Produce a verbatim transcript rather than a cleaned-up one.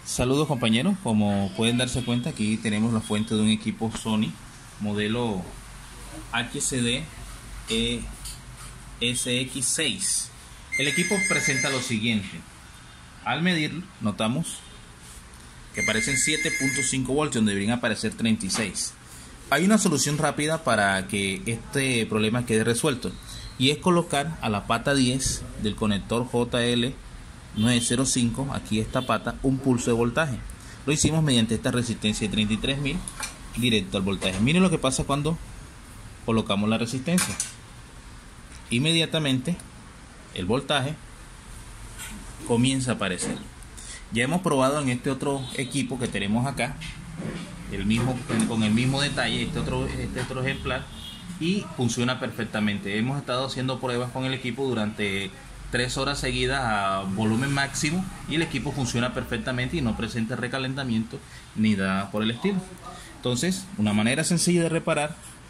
Saludos compañeros, como pueden darse cuenta aquí tenemos la fuente de un equipo Sony modelo H C D E S X seis. El equipo presenta lo siguiente: al medirlo notamos que aparecen siete punto cinco voltios donde deberían aparecer treinta y seis. Hay una solución rápida para que este problema quede resuelto, y es colocar a la pata diez del conector J L nueve cero cinco, aquí esta pata, un pulso de voltaje. Lo hicimos mediante esta resistencia de treinta y tres mil directo al voltaje. Miren lo que pasa cuando colocamos la resistencia. Inmediatamente el voltaje comienza a aparecer. Ya hemos probado en este otro equipo que tenemos acá, el mismo, con el mismo detalle, este otro, este otro ejemplar, y funciona perfectamente. Hemos estado haciendo pruebas con el equipo durante tres horas seguidas a volumen máximo y el equipo funciona perfectamente y no presenta recalentamiento ni nada por el estilo. Entonces, una manera sencilla de reparar